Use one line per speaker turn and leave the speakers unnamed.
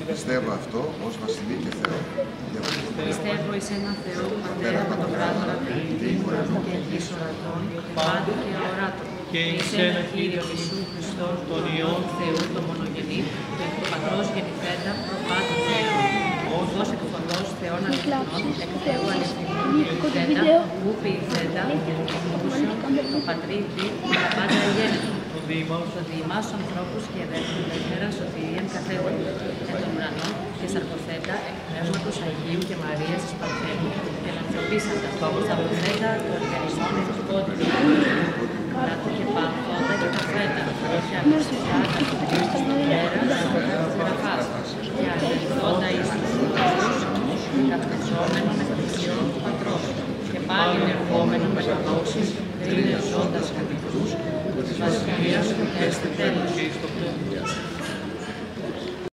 Πιστεύω αυτό ως Βασιλή και Θεό.
Πιστεύω εις ένα Θεό, Πατέρα, Παντοκράτορα, Ποιητή, ουρανού και γης ορατών, πάντου και αοράτων.
Και εις ένα Κύριο Ιησού Χριστόν, τον Υιόν
Θεού, το μονογενή, το εκ του Πατρός γεννηθέντα, προπάντων Θεού. Οδός εκ φωτός Θεών αληθινών, εκ Θεού αληθινών, γεννηθέντα, ου ποιηθέντα, γεννηθούσεων, το Πατρί Υ, τα πάντα αγέννητο. Το διημά στους ανθρώπους και ελεύθερα σωτηρίαν καθέτον, εν των ουρανών και σαρκοθέντα, εκ πνεύματος Αγίου και Μαρίας της Παρθένου, και λανθροπίσαντα, σαρκοθέντα, το οργανισμό εθνικότητα, κάτω και πάνθοντα και καθέντα, και αγωστικά, καθοδηγήσεις του πέρα, της γραφάς, και αγελθόντα εις τους ουρανούς, κατασκεψόμενο με τα δεξιόν του Πατρός, και πάλι ερχόμενο με κανόσεις, είναι ζώντας κατοικούς, της βασιλείας του και έστε τέλος.